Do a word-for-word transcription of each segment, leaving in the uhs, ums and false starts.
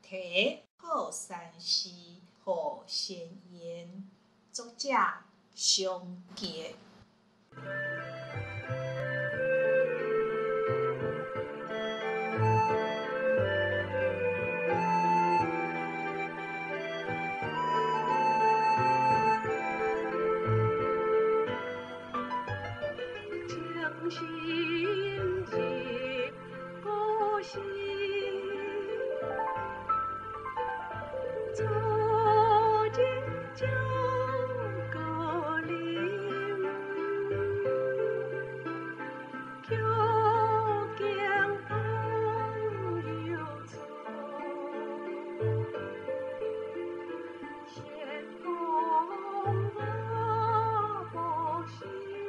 题好山诗，好先言。作者熊杰。 将心结歌行，走进九歌林，桥江风又吹，闲风阿波心。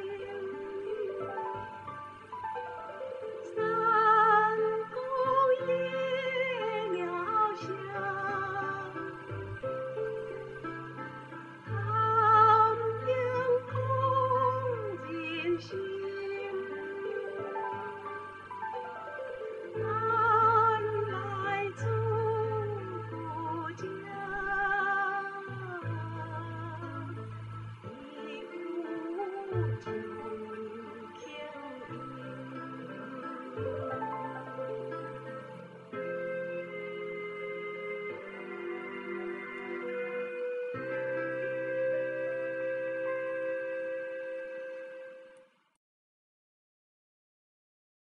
三更夜鸟响，唐营空尽兴。南来祖国家，一壶酒。